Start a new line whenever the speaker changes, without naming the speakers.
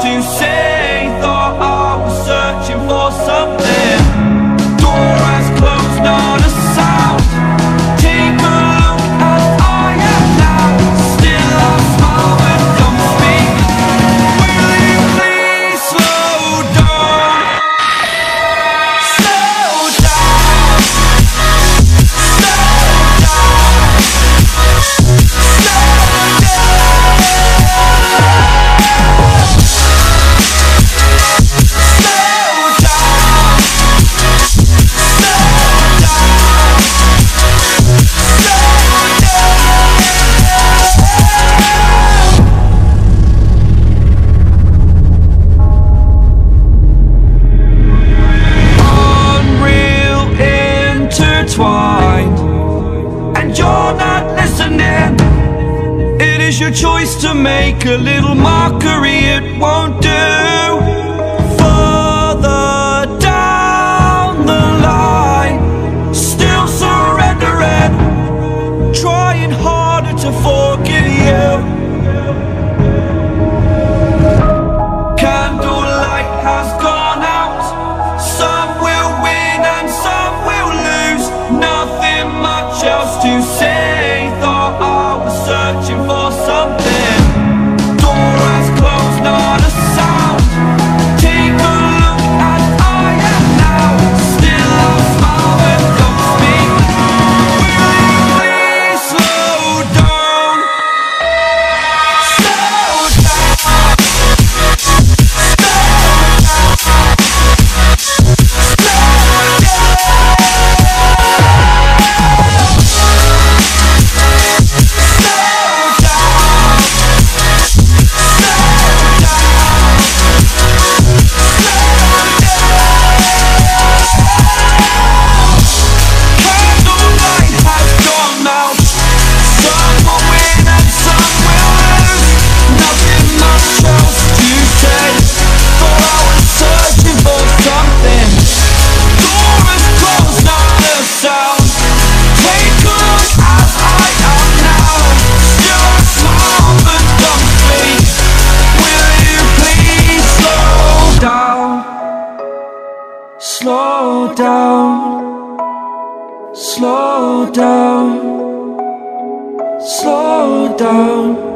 to say. Thought I was searching for something. Door has closed, not a sound. Take a look as I am now. Still I smile and don't speak. Will you please slow down? Slow down. Slow down. And you're not listening. It is your choice to make a little mockery. It won't do. Further down the line, still surrendering, trying harder to forgive you. Candlelight has gone out. Some will win and some will lose. Nothing much else to say. Thought I was searching for something. Door has closed, not a sound. Take a look as I am now. Still I smile and don't speak. Will you please slow down? Slow down. Slow down, slow down, slow down.